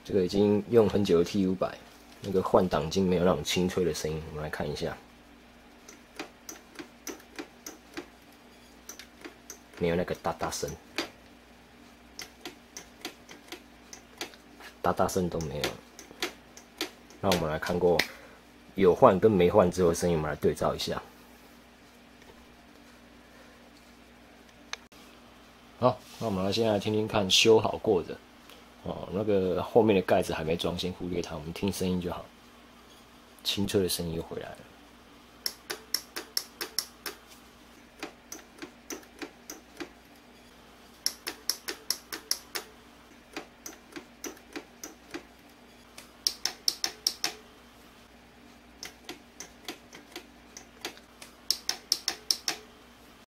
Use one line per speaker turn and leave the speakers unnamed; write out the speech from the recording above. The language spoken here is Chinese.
这个已经用很久的 T500，那个换挡筋没有那种清脆的声音。我们来看一下，没有那个哒哒声，哒哒声都没有。那我们来看过有换跟没换之后的声音，我们来对照一下。好，那我们现在来听听看修好过的。哦，那个后面的盖子还没装，先忽略它，我们听声音就好。清脆的声音又回来了。